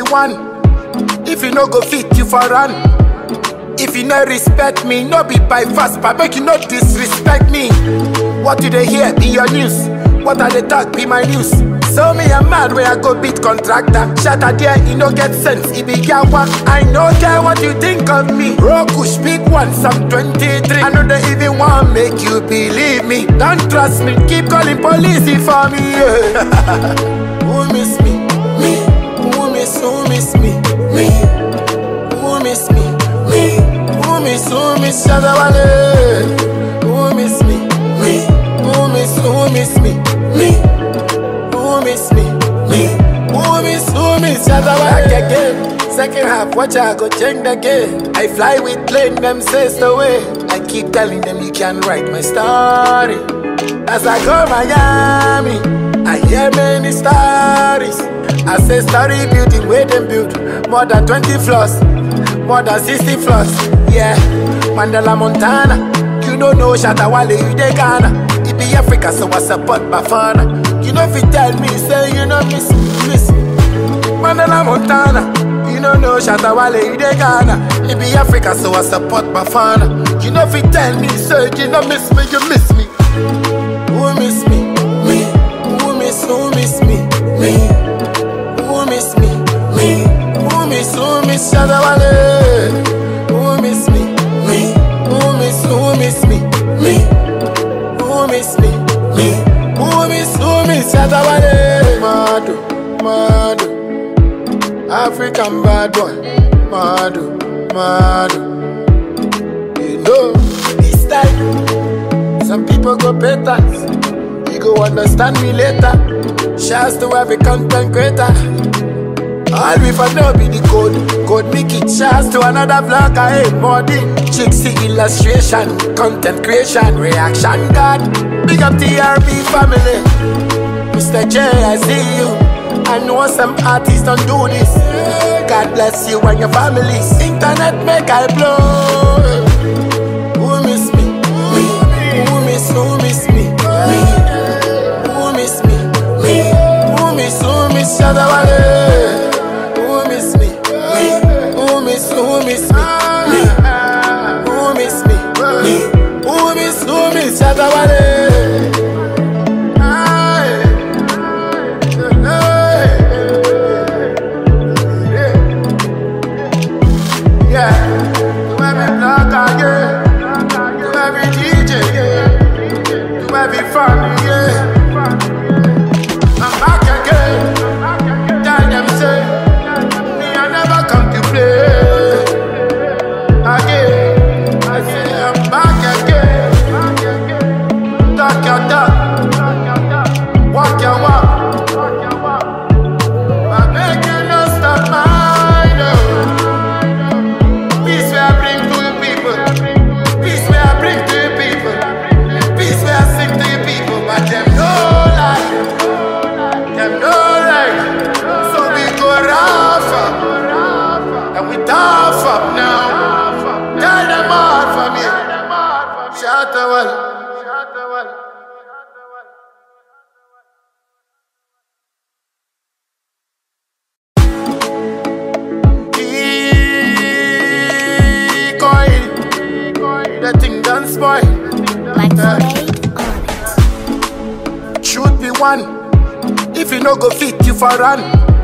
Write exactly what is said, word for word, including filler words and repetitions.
one. If you no go fit, you for run. If you no respect me, no be by fast, but make you no disrespect me. What do they hear? Be your news. What are they talk? Be my news. So me a mad where I go beat contractor. Shatter there, he no get sense. He be yawa. I no care what you think of me. Rokush big one, some twenty-three. I know they even want make you believe me. Don't trust me. Keep calling police for me. Yeah. Who miss me? Me. Who miss? Who miss me? Me. Who miss me? Me. Who miss? Who miss? Shadawale. Who miss me? Me. Who miss? Who miss me? Me. Who miss me? Me. Who miss? Who miss? Shadawale. Back again. Second half, watch I go change the game. I fly with plane, them says the way. I keep telling them you can write my story. As I go Miami, I hear many stories. I say story building where them build more than twenty floors, more than sixty floors. Yeah, Mandela Montana. You don't know Shatawale, you de Ghana. It be Africa, so I support Bafana. You know if you tell me, say you know miss me, miss me. Mandela Montana. You don't know Shatawale, you de Ghana. It be Africa, so I support Bafana. You know if you tell me, say you know miss me, you miss me. Who miss me? Me. Who miss? Who miss me? Me. Who miss me? Me. Who miss? Who miss Shadawale? Who miss me? Me. Who miss? Who miss me? Me. Who miss me? Me. Who miss? Who miss Shadawale? Madu, Madu, African bad boy. Madu, Madu. You know this time. Some people go pay tax. You go understand me later. Shouts to every content creator. All we for know be the code. Code make it. Shouts to another vlogger. Hey, Modi. Chicksy illustration. Content creation. Reaction God. Big up T R B family. Mister J, I see you. I know some artists don't do this. God bless you and your families. Internet make I blow. Who miss me? Me. Who miss? Who miss me? Me. Who miss me? Me. Who miss? Who miss Shadawale? Who miss me? Me. Who miss? Who miss me? Me. Who miss me? Me. Who miss? Who miss Shadawale? Truth be one. If you no go fit, you for run.